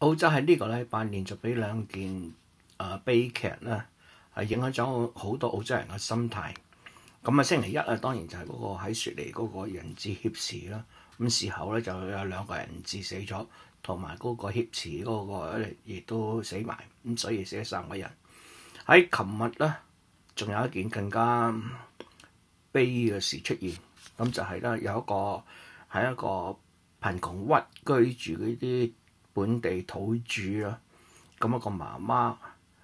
澳洲喺呢個禮拜連續俾兩件悲劇咧，係影響咗好多澳洲人嘅心態。咁啊，星期一啊，當然就係嗰個喺雪梨嗰個人質挾持啦。咁事後咧就有2個人質死咗，同埋嗰個挾持嗰個亦都死埋。咁所以死咗3個人。喺琴日咧，仲有一件更加悲嘅事出現。咁就係咧有一個喺一個貧窮屈居住嗰啲本地土著啦，咁一個媽媽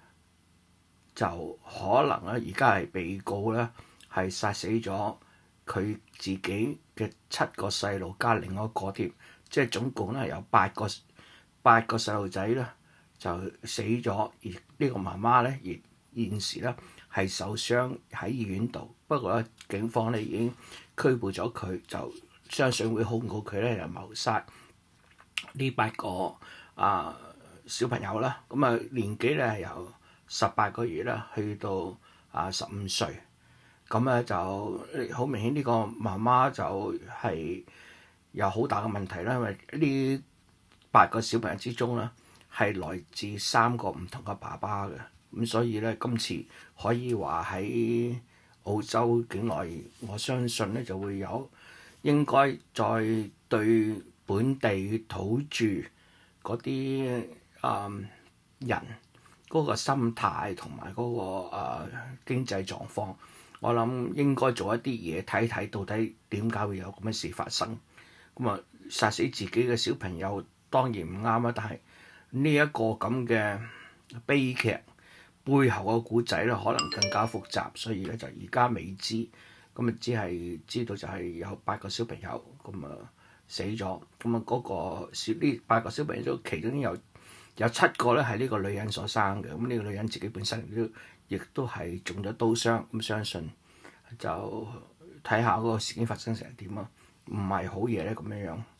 就可能咧而家係被告咧係殺死咗佢自己嘅7個細路加另外一個添，即係總共咧有8個細路仔咧就死咗，而呢個媽媽咧而現時咧係受傷喺醫院度，不過咧警方咧已經拘捕咗佢，就相信會控告佢咧就謀殺呢8個小朋友啦。咁啊年紀咧係由18個月啦去到15歲，咁咧就好明顯呢個媽媽就係有好大嘅問題啦，因為呢8個小朋友之中咧係來自3個唔同嘅爸爸嘅，咁所以咧今次可以話喺澳洲境內，我相信咧就會有應該再對本地土著嗰啲人嗰個心態同埋嗰個經濟狀況，我諗應該做一啲嘢睇睇，到底點解會有咁嘅事發生。咁啊，殺死自己嘅小朋友當然唔啱啦，但係呢一個咁嘅悲劇背後嘅故仔咧，可能更加複雜，所以咧就而家未知。咁啊，只係知道就係有8個小朋友咁啊死咗。咁啊嗰個呢8個小朋友中，其中有7個咧係呢個女人所生嘅。咁呢個女人自己本身亦都係中咗刀傷。咁相信就睇下嗰個事件發生成點啊，唔係好嘢咧咁樣樣。